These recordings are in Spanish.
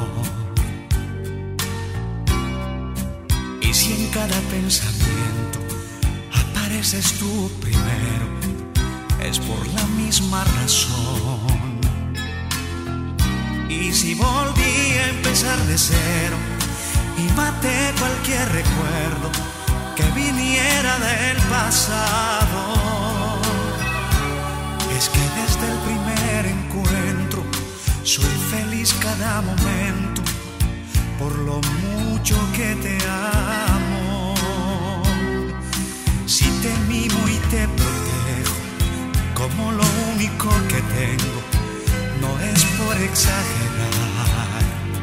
Y si en cada pensamiento apareces tú primero, es por la misma razón. Y si volví a empezar de cero y maté cualquier recuerdo que viniera del pasado, es que desde el primer encuentro soy feliz cada momento por lo mucho que te amo. Si te mimo y te protejo como lo único que tengo, no es por exagerar.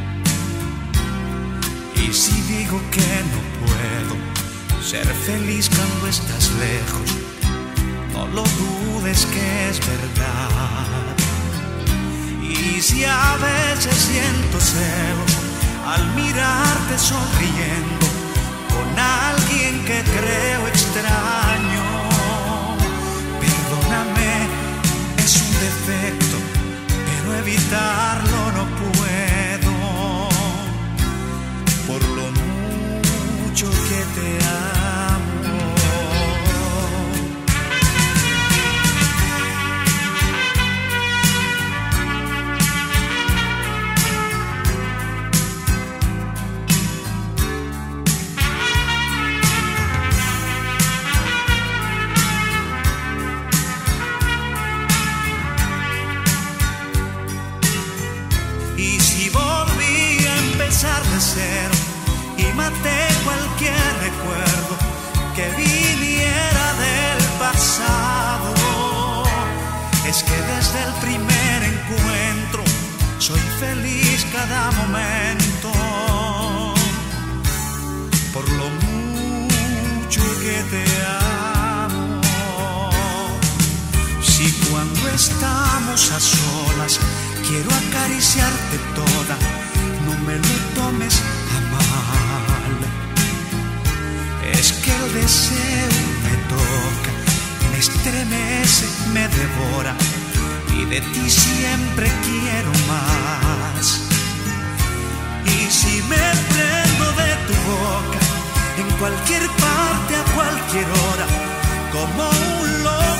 Y si digo que no puedo ser feliz cuando estás lejos, no lo dudes que es verdad. Y si a veces siento celos al mirarte sonriendo con alguien que creo extraño, perdóname, es un defecto, pero evitarlo no puedo, por lo mucho que te amo. Y si volví a empezar de cero y maté cualquier recuerdo que viniera del pasado, es que desde el primer encuentro soy feliz cada momento por lo mucho que te amo. Si cuando estamos a solas quiero acariciarte toda, no me lo tomes a mal. Es que el deseo me toca, me estremece, me devora, y de ti siempre quiero más. Y si me prendo de tu boca, en cualquier parte, a cualquier hora, como un loco